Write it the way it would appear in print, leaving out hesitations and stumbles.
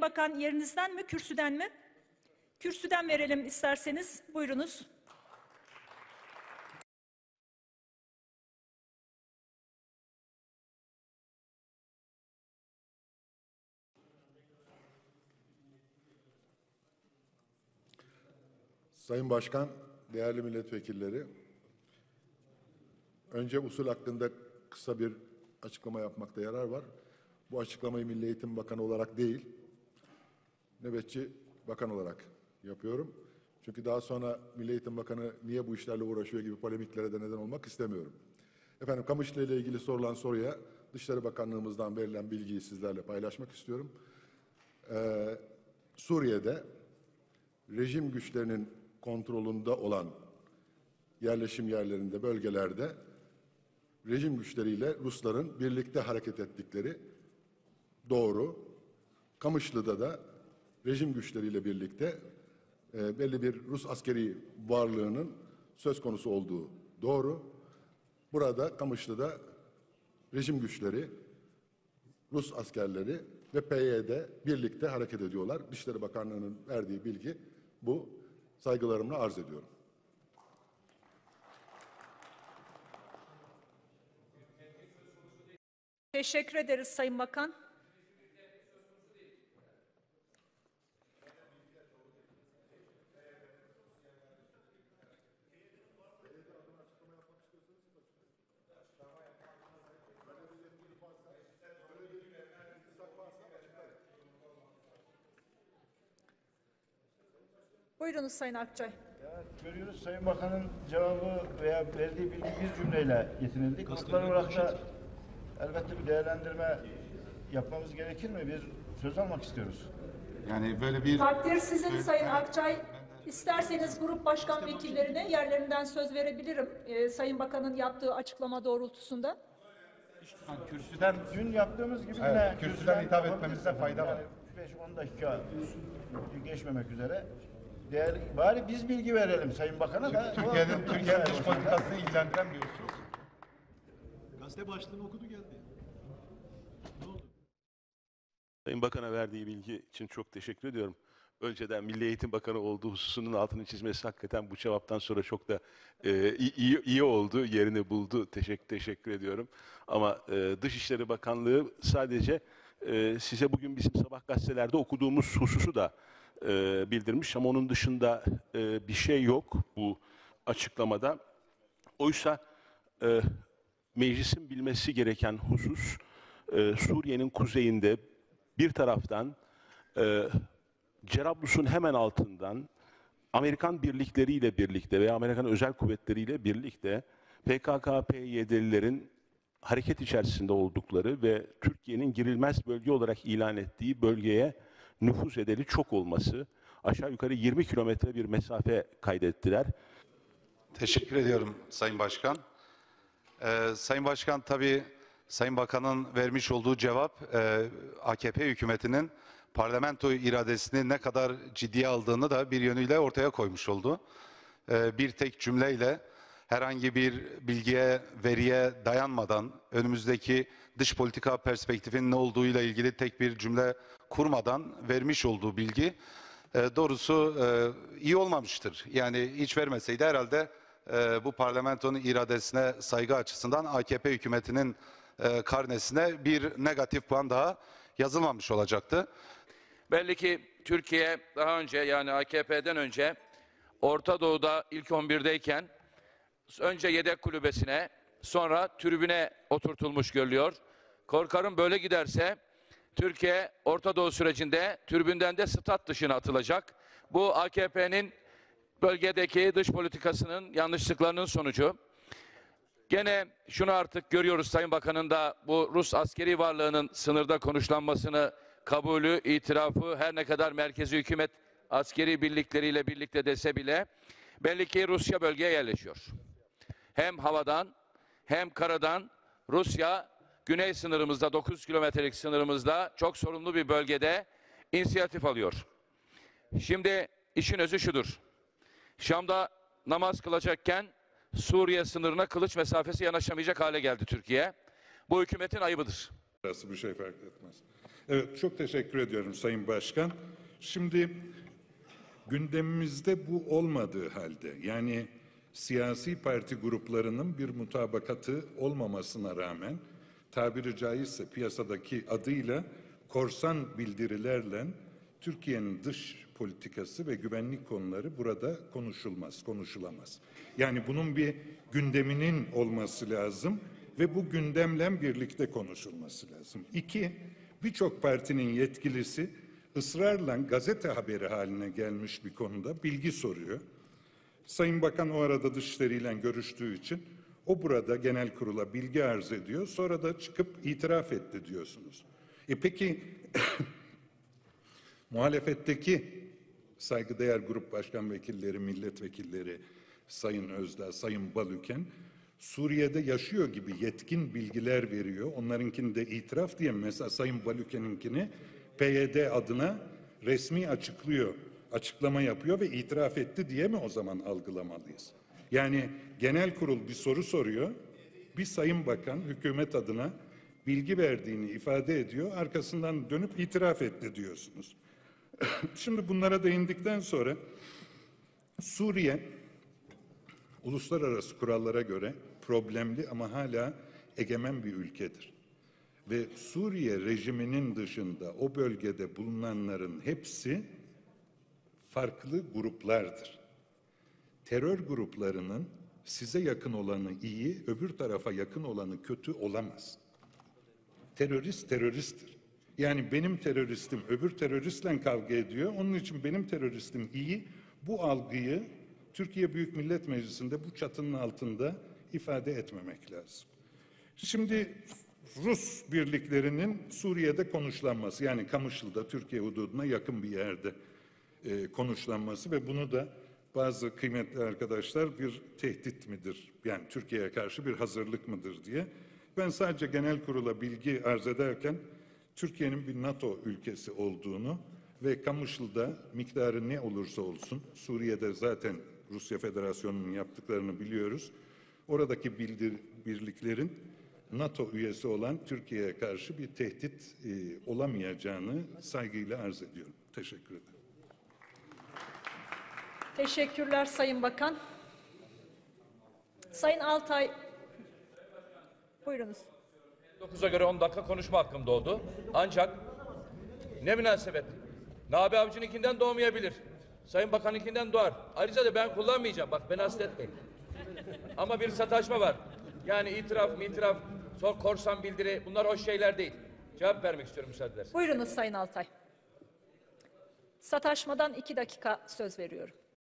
Sayın Bakan yerinizden mi, kürsüden mi? Kürsüden verelim isterseniz. Buyurunuz. Sayın Başkan, değerli milletvekilleri, önce usul hakkında kısa bir açıklama yapmakta yarar var. Bu açıklamayı Milli Eğitim Bakanı olarak değil, nöbetçi bakan olarak yapıyorum. Çünkü daha sonra Milli Eğitim Bakanı niye bu işlerle uğraşıyor gibi polemiklere de neden olmak istemiyorum. Efendim, Kamışlı ile ilgili sorulan soruya Dışişleri Bakanlığımızdan verilen bilgiyi sizlerle paylaşmak istiyorum. Suriye'de rejim güçlerinin kontrolünde olan yerleşim yerlerinde, bölgelerde rejim güçleriyle Rusların birlikte hareket ettikleri doğru. Kamışlı'da da rejim güçleriyle birlikte belli bir Rus askeri varlığının söz konusu olduğu doğru. Burada Kamışlı'da rejim güçleri, Rus askerleri ve PYD birlikte hareket ediyorlar. Dışişleri Bakanlığı'nın verdiği bilgi bu. Saygılarımla arz ediyorum. Teşekkür ederiz Sayın Bakan. Buyurunuz Sayın Akçay. Ya, görüyoruz Sayın Bakan'ın cevabı veya verdiği bilgi bir cümleyle yetinildik. Haklar olarak da elbette bir değerlendirme yapmamız gerekir mi? Bir söz almak istiyoruz. Yani böyle bir... Takdir sizin Sayın Akçay. İsterseniz grup başkan vekillerine yerlerinden söz verebilirim. Sayın Bakan'ın yaptığı açıklama doğrultusunda. Kürsüden Dün yaptığımız gibi evet, yine kürsüden hitap etmemizde fayda var. 5-10 dakika geçmemek üzere. Bari biz bilgi verelim Sayın Bakan'a da. Türkiye'nin dış politikasını ilgilendiren bir husus. Gazete başlığını okudu geldi. Ne oldu? Sayın Bakan'a verdiği bilgi için çok teşekkür ediyorum. Önceden Milli Eğitim Bakanı olduğu hususunun altını çizmesi hakikaten bu cevaptan sonra çok da iyi oldu, yerini buldu. Teşekkür ediyorum. Ama Dışişleri Bakanlığı sadece size bugün bizim sabah gazetelerde okuduğumuz hususu da bildirmiş ama onun dışında bir şey yok bu açıklamada. Oysa meclisin bilmesi gereken husus Suriye'nin kuzeyinde bir taraftan Cerablus'un hemen altından Amerikan birlikleriyle birlikte veya Amerikan özel kuvvetleriyle birlikte PKK-PYD'lilerin hareket içerisinde oldukları ve Türkiye'nin girilmez bölge olarak ilan ettiği bölgeye nüfuz edeli çok olması, aşağı yukarı 20 kilometre bir mesafe kaydettiler. Teşekkür ediyorum Sayın Başkan. Sayın Başkan, tabii Sayın Bakan'ın vermiş olduğu cevap AKP hükümetinin parlamento iradesini ne kadar ciddiye aldığını da bir yönüyle ortaya koymuş oldu. Bir tek cümleyle herhangi bir bilgiye, veriye dayanmadan, önümüzdeki dış politika perspektifinin ne olduğuyla ilgili tek bir cümle kurmadan vermiş olduğu bilgi doğrusu iyi olmamıştır. Yani hiç vermeseydi herhalde bu parlamentonun iradesine saygı açısından AKP hükümetinin karnesine bir negatif puan daha yazılmamış olacaktı. Belli ki Türkiye daha önce, yani AKP'den önce Orta Doğu'da ilk 11'deyken önce yedek kulübesine, sonra tribüne oturtulmuş görülüyor. Korkarım böyle giderse Türkiye Orta Doğu sürecinde tribünden de stat dışına atılacak. Bu AKP'nin bölgedeki dış politikasının yanlışlıklarının sonucu. Gene şunu artık görüyoruz, Sayın Bakan'ın da bu Rus askeri varlığının sınırda konuşlanmasını, kabulü, itirafı, her ne kadar merkezi hükümet askeri birlikleriyle birlikte dese bile belli ki Rusya bölgeye yerleşiyor. Hem havadan hem karadan Rusya güney sınırımızda, 9 kilometrelik sınırımızda çok sorumlu bir bölgede inisiyatif alıyor. Şimdi işin özü şudur. Şam'da namaz kılacakken Suriye sınırına kılıç mesafesi yanaşamayacak hale geldi Türkiye. Bu hükümetin ayıbıdır. Bir şey fark etmez. Evet, çok teşekkür ediyorum Sayın Başkan. Şimdi gündemimizde bu olmadığı halde, yani siyasi parti gruplarının bir mutabakatı olmamasına rağmen, tabiri caizse piyasadaki adıyla korsan bildirilerle Türkiye'nin dış politikası ve güvenlik konuları burada konuşulamaz. Yani bunun bir gündeminin olması lazım ve bu gündemle birlikte konuşulması lazım. İki, birçok partinin yetkilisi ısrarla gazete haberi haline gelmiş bir konuda bilgi soruyor. Sayın Bakan o arada Dışişleri görüştüğü için o burada genel kurula bilgi arz ediyor. Sonra da çıkıp itiraf etti diyorsunuz. Peki muhalefetteki saygıdeğer grup başkan vekilleri, milletvekilleri Sayın Özdağ, Sayın Balüken Suriye'de yaşıyor gibi yetkin bilgiler veriyor. Onlarınkini de itiraf diye mesela Sayın Balüken'inkini PYD adına resmi açıklama yapıyor ve itiraf etti diye mi o zaman algılamalıyız? Yani genel kurul bir soru soruyor, bir Sayın Bakan hükümet adına bilgi verdiğini ifade ediyor, arkasından dönüp itiraf etti diyorsunuz. Şimdi bunlara değindikten sonra Suriye uluslararası kurallara göre problemli ama hala egemen bir ülkedir. Ve Suriye rejiminin dışında o bölgede bulunanların hepsi farklı gruplardır. Terör gruplarının size yakın olanı iyi, öbür tarafa yakın olanı kötü olamaz. Terörist teröristtir. Yani benim teröristim öbür teröristle kavga ediyor. Onun için benim teröristim iyi. Bu algıyı Türkiye Büyük Millet Meclisi'nde bu çatının altında ifade etmemek lazım. Şimdi Rus birliklerinin Suriye'de konuşlanması, yani Kamışlı'da Türkiye hududuna yakın bir yerde konuşlanması ve bunu da bazı kıymetli arkadaşlar bir tehdit midir? Yani Türkiye'ye karşı bir hazırlık mıdır diye. Ben sadece genel kurula bilgi arz ederken Türkiye'nin bir NATO ülkesi olduğunu ve Kamışlı'da miktarı ne olursa olsun, Suriye'de zaten Rusya Federasyonu'nun yaptıklarını biliyoruz. Oradaki birliklerin NATO üyesi olan Türkiye'ye karşı bir tehdit olamayacağını saygıyla arz ediyorum. Teşekkür ederim. Teşekkürler Sayın Bakan. Sayın Altay, buyurunuz. 9'a göre 10 dakika konuşma hakkım doğdu. Ancak ne münasebet. Nabi Avcı'nınkinden doğmayabilir. Sayın Bakan'ınkinden doğar. Ayrıca da ben kullanmayacağım. Bak beni hasta etmeyin. Ama bir sataşma var. Yani itiraf, korsan bildiri, bunlar hoş şeyler değil. Cevap vermek istiyorum müsaade ederseniz. Buyurunuz Sayın Altay. Sataşmadan 2 dakika söz veriyorum.